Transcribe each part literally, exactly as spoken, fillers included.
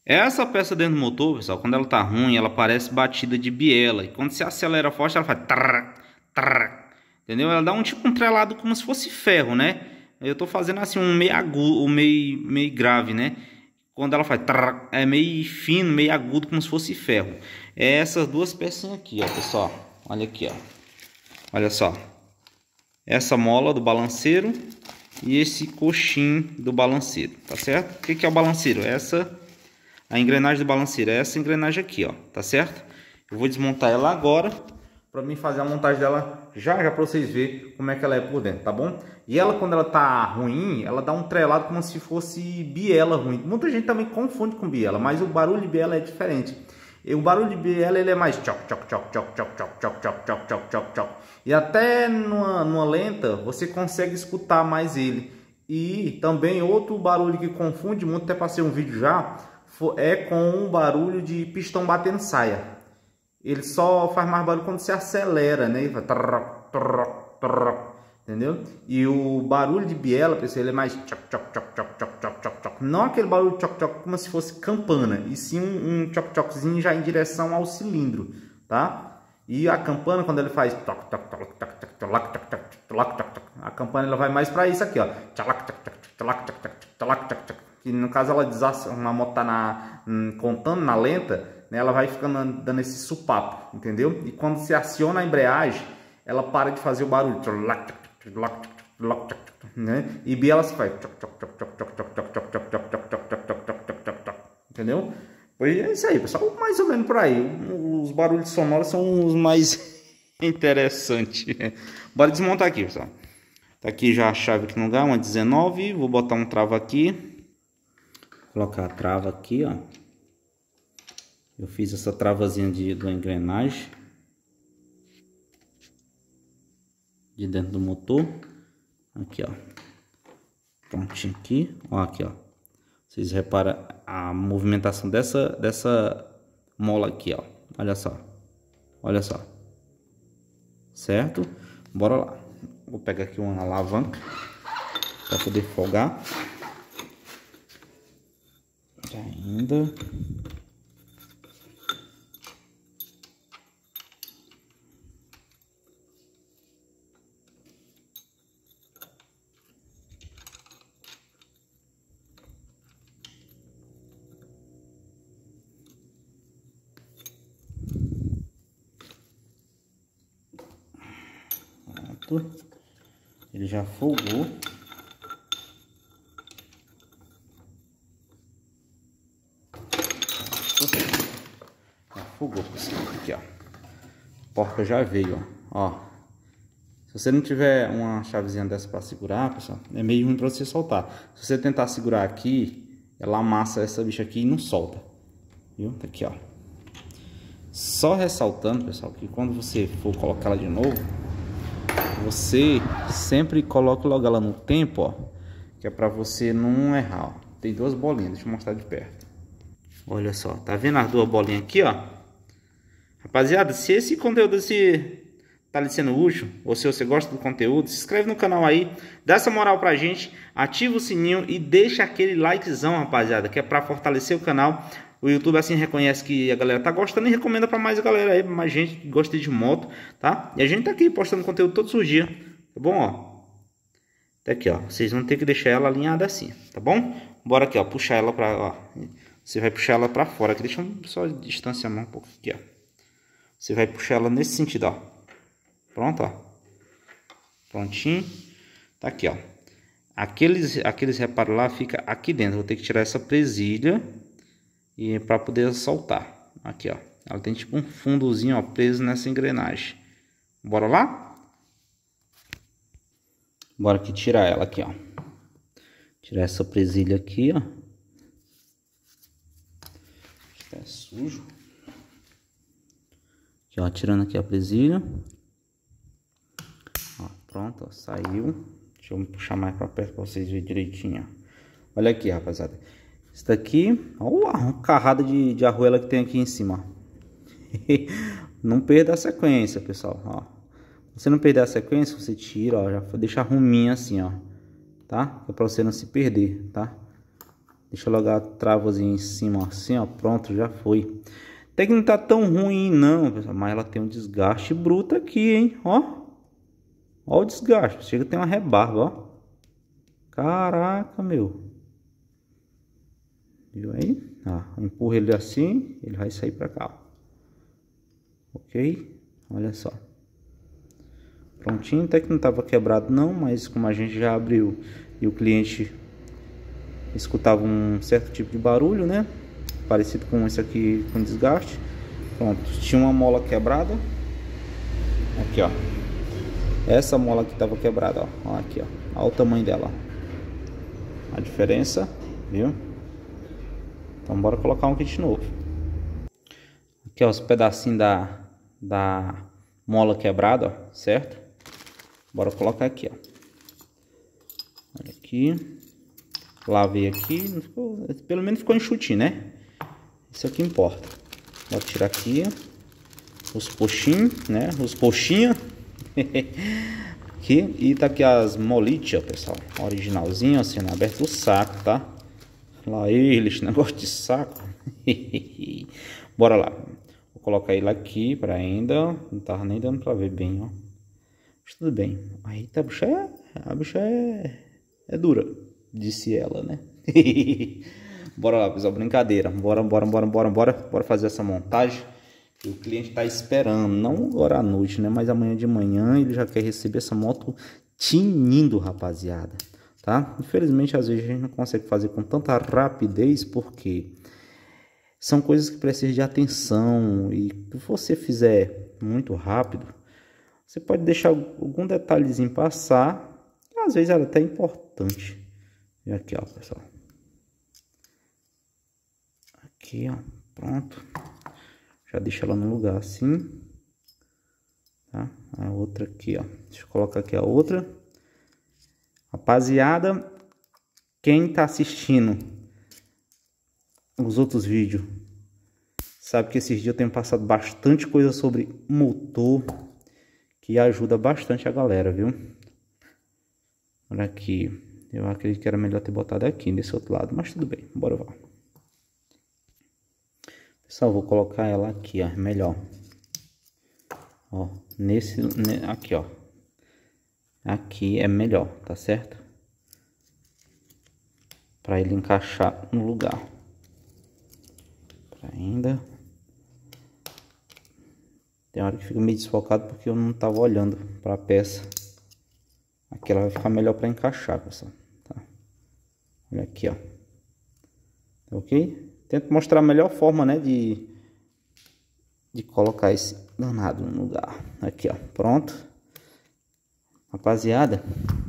Essa peça dentro do motor, pessoal, quando ela tá ruim, ela parece batida de biela. E quando você acelera forte, ela faz... Trrr, trrr, entendeu? Ela dá um tipo um trelado como se fosse ferro, né? Eu tô fazendo assim um meio agudo, meio, meio grave, né? Quando ela faz... Trrr, é meio fino, meio agudo, como se fosse ferro. É essas duas pecinhas aqui, ó, pessoal. Olha aqui, ó. Olha só. Essa mola do balanceiro e esse coxim do balanceiro, tá certo? O que que é o balanceiro? Essa... A engrenagem do balanceiro é essa engrenagem aqui, ó, tá certo? Eu vou desmontar ela agora para mim fazer a montagem dela já já para vocês verem como é que ela é por dentro, tá bom? E ela, quando ela tá ruim, ela dá um trelado como se fosse biela ruim. Muita gente também confunde com biela, mas o barulho de biela é diferente. E o barulho de biela ele é mais tchoc tchoc tchoc tchoc tchoc tchoc tchoc tchoc tchoc tchoc tchoc tchoc. E até numa, numa lenta você consegue escutar mais ele. E também outro barulho que confunde muito, até passei um vídeo já, é com um barulho de pistão batendo saia. Ele só faz mais barulho quando você acelera, né? Trrr, trrr, trrr, entendeu? E o barulho de biela, pessoal, ele é mais tchoc, tchoc, tchoc, tchoc, tchoc, tchoc, tchoc, tchoc. Não aquele barulho tchoc, tchoc como se fosse campana, e sim um, um tchoc, tchoczinho já em direção ao cilindro, tá? E a campana, quando ele faz toc, toc, toc, toc, toc, toc, toc, toc, toc, toc, a campana ela vai mais para isso aqui, ó. Tchalac, toc, toc, toc, toc, toc, toc, toc, toc. Que no caso ela desacelera, a moto tá na, contando na lenta, né, ela vai ficando dando esse supapo, entendeu? E quando se aciona a embreagem, ela para de fazer o barulho, né? E biela se faz, entendeu? Pois é isso aí, pessoal, mais ou menos por aí. Os barulhos sonoros são os mais interessantes. Bora desmontar aqui, pessoal. Tá aqui já a chave aqui no lugar, uma dezenove, vou botar um trava aqui. Colocar a trava aqui, ó. Eu fiz essa travazinha de, da engrenagem de dentro do motor. Aqui, ó. Prontinho aqui. Ó, aqui, ó. Vocês reparam a movimentação dessa, dessa mola aqui, ó. Olha só. Olha só. Certo? Bora lá. Vou pegar aqui uma alavanca para poder folgar. Ainda. Pronto. Ele já folgou. Fogou, pessoal. Aqui, ó. A porta já veio, ó. Ó. Se você não tiver uma chavezinha dessa para segurar, pessoal, é meio ruim para você soltar. Se você tentar segurar aqui, ela amassa essa bicha aqui e não solta. Viu? Tá aqui, ó. Só ressaltando, pessoal, que quando você for colocar ela de novo, você sempre coloque logo ela no tempo, ó. Que é para você não errar, ó. Tem duas bolinhas, deixa eu mostrar de perto. Olha só, tá vendo as duas bolinhas aqui, ó? Rapaziada, se esse conteúdo se tá lhe sendo útil, ou se você gosta do conteúdo, se inscreve no canal aí, dá essa moral pra gente, ativa o sininho e deixa aquele likezão, rapaziada, que é pra fortalecer o canal. O YouTube assim reconhece que a galera tá gostando e recomenda pra mais galera aí, mais gente que gosta de moto, tá? E a gente tá aqui postando conteúdo todos os dias, tá bom, ó? Tá aqui, ó, vocês vão ter que deixar ela alinhada assim, tá bom? Bora aqui, ó, puxar ela pra, ó, você vai puxar ela pra fora, aqui, deixa eu só distanciar um pouco aqui, ó. Você vai puxar ela nesse sentido, ó. Pronto, ó. Prontinho. Tá aqui, ó. Aqueles, aqueles reparos lá fica aqui dentro. Vou ter que tirar essa presilha e para poder soltar. Aqui, ó. Ela tem tipo um fundozinho, ó, preso nessa engrenagem. Bora lá? Bora aqui tirar ela aqui, ó. Tirar essa presilha aqui, ó. É sujo. Aqui, ó, tirando aqui a presilha. Ó, pronto, ó, saiu. Deixa eu puxar mais para perto para vocês verem direitinho, ó. Olha aqui, rapaziada. Isso daqui, ó, uma carrada de, de arruela que tem aqui em cima, ó. Não perda a sequência, pessoal, ó. Se você não perder a sequência, você tira, ó, já deixa arruminha assim, ó, tá? É para você não se perder, tá? Deixa logo a travazinha em cima assim, ó. Pronto, já foi. Até que não tá tão ruim não, pessoal. Mas ela tem um desgaste bruto aqui, hein. Ó. Ó o desgaste. Chega a ter uma rebarba, ó. Caraca, meu. Viu aí? Ah, empurra ele assim, ele vai sair pra cá, ó. Ok? Olha só. Prontinho. Até que não tava quebrado não, mas como a gente já abriu e o cliente escutava um certo tipo de barulho, né? Parecido com esse aqui com desgaste. Pronto, tinha uma mola quebrada. Aqui, ó. Essa mola aqui tava quebrada, ó. Ó aqui, ó. Olha o tamanho dela. A diferença, viu? Então bora colocar um kit novo. Aqui, ó, os pedacinhos da, da mola quebrada, ó, certo? Bora colocar aqui, ó. Olha aqui. Lavei aqui, não ficou, pelo menos ficou enxutinho, né? Isso aqui importa. Vou tirar aqui os poxinhos, né? Os poxinhos. Aqui. E tá aqui as molitas, pessoal. Originalzinho, assim, aberto o saco, tá? Lá eles, negócio de saco. Bora lá. Vou colocar ele aqui para ainda. Não tava nem dando para ver bem, ó. Mas tudo bem. Aí tá, a bicha é, a bicha é, é dura. Disse ela, né? Bora lá, pessoal, brincadeira. Bora, bora, bora, bora, bora. Bora fazer essa montagem. O cliente tá esperando, não agora à noite, né? Mas amanhã de manhã ele já quer receber essa moto tinindo, rapaziada. Tá? Infelizmente, às vezes a gente não consegue fazer com tanta rapidez, porque são coisas que precisam de atenção. E se você fizer muito rápido, você pode deixar algum detalhezinho passar. E às vezes é até importante. E aqui, ó, pessoal. Aqui, ó, pronto. Já deixa ela no lugar assim. Tá? A outra aqui, ó. Deixa eu colocar aqui a outra. Rapaziada, quem tá assistindo os outros vídeos, sabe que esses dias eu tenho passado bastante coisa sobre motor, que ajuda bastante a galera, viu? Olha aqui. Eu acredito que era melhor ter botado aqui, nesse outro lado, mas tudo bem, bora lá. Pessoal, vou colocar ela aqui, ó, melhor. Ó, nesse, aqui, ó. Aqui é melhor, tá certo? Para ele encaixar no lugar. Pra ainda. Tem hora que fica meio desfocado porque eu não tava olhando para a peça. Aqui ela vai ficar melhor para encaixar, pessoal. Tá? Olha aqui, ó. Tá ok? Tento mostrar a melhor forma, né, de de colocar esse danado no lugar. Aqui, ó, pronto. Rapaziada,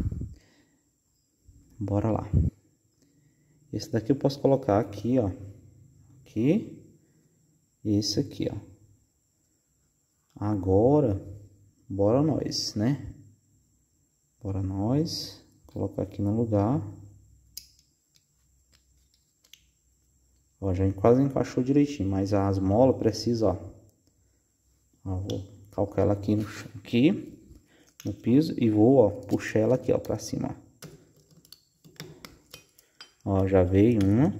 bora lá. Esse daqui eu posso colocar aqui, ó. Aqui. Esse aqui, ó. Agora, bora nós, né? Bora nós. Colocar aqui no lugar. Ó, já quase encaixou direitinho, mas as molas precisam, ó. Ó, vou calcar ela aqui no, aqui no piso e vou, ó, puxar ela aqui, ó, pra cima. Ó, já veio uma.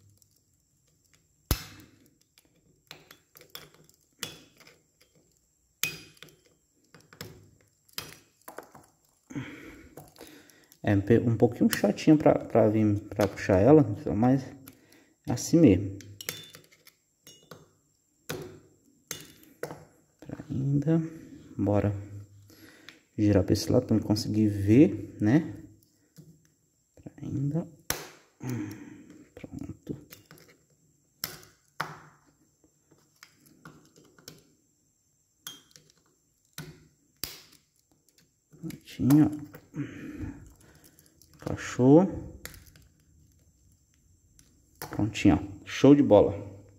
É um pouquinho chatinho pra, pra vir pra puxar ela, mas é assim mesmo. Pra ainda, bora girar pra esse lado pra eu conseguir ver, né? Pra ainda. Pronto. Prontinho, ó. Encaixou. Prontinho, ó. Show de bola.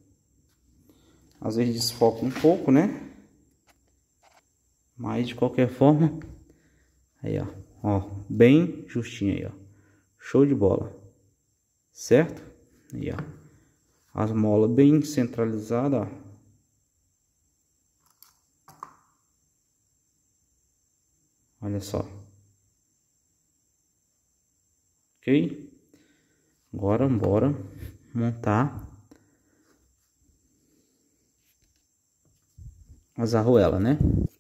Às vezes desfoca um pouco, né? Mas de qualquer forma, aí, ó, ó, bem justinho aí, ó. Show de bola. Certo? Aí, ó. As molas bem centralizadas, ó. Olha só. Ok? Agora, bora montar as arruelas, né?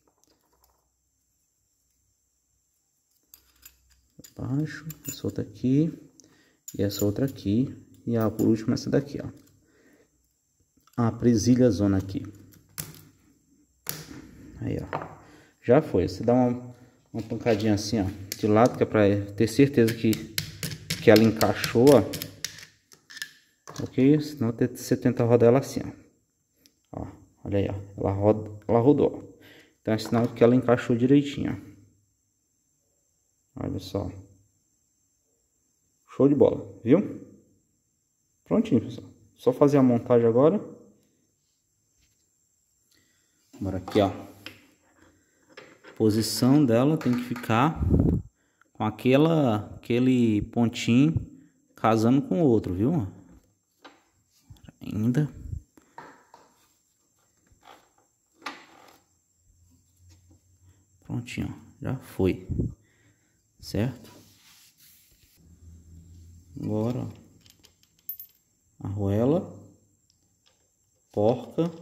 Baixo, essa outra aqui e essa outra aqui e a por último essa daqui, ó. A presilha zona aqui. Aí, ó. Já foi. Você dá uma, uma pancadinha assim, ó, de lado, que é pra ter certeza que, que ela encaixou, ó. Ok? Senão você tenta rodar ela assim, ó. Ó, olha aí, ó. Ela, roda, ela rodou. Então é sinal que ela encaixou direitinho, ó. Olha só. Show de bola, viu? Prontinho, pessoal. Só fazer a montagem agora. Bora aqui, ó. A posição dela tem que ficar com aquela, aquele pontinho casando com o outro, viu? Ainda. Prontinho, ó. Já foi. Certo? Agora, ó. Arruela. Porca.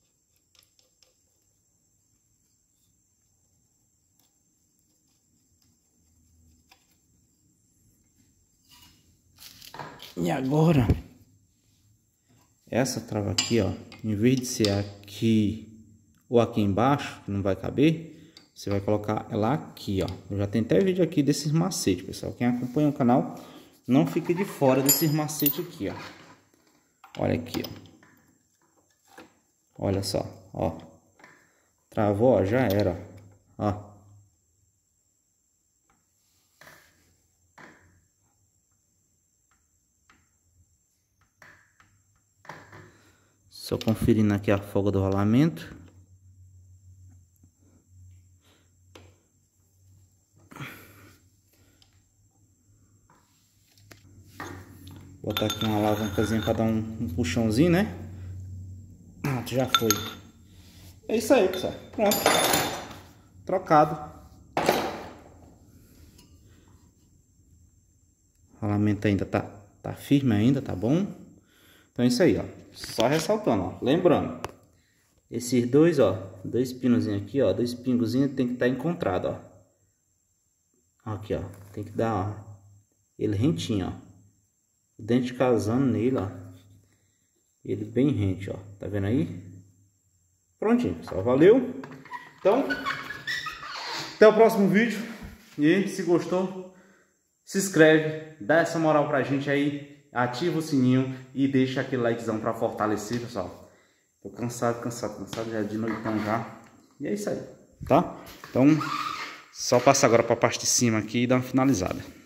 E agora, essa trava aqui, ó, em vez de ser aqui ou aqui embaixo, que não vai caber, você vai colocar ela aqui, ó. Eu já tenho até vídeo aqui desses macetes, pessoal. Quem acompanha o canal, não fica de fora desses macetes aqui, ó. Olha aqui, ó. Olha só, ó. Travou, ó, já era, ó. Só conferindo aqui a folga do rolamento. Botar aqui uma alavancazinha para dar um, um puxãozinho, né? Pronto, já foi. É isso aí, pessoal. Pronto. Trocado. O rolamento ainda tá, tá firme ainda, tá bom? Então é isso aí, ó. Só ressaltando, ó. Lembrando, esses dois, ó, dois pinozinhos aqui, ó, dois pingozinhos tem que estar encontrado, ó. Aqui, ó, tem que dar, ó, ele rentinho, ó. O dente casando nele, ó. Ele bem rente, ó. Tá vendo aí? Prontinho, pessoal. Valeu. Então, até o próximo vídeo. E se gostou, se inscreve, dá essa moral pra gente aí. Ativa o sininho e deixa aquele likezão pra fortalecer, pessoal. Tô cansado, cansado, cansado. Já é de noitão já. E é isso aí, tá? Então, só passar agora pra parte de cima aqui e dar uma finalizada.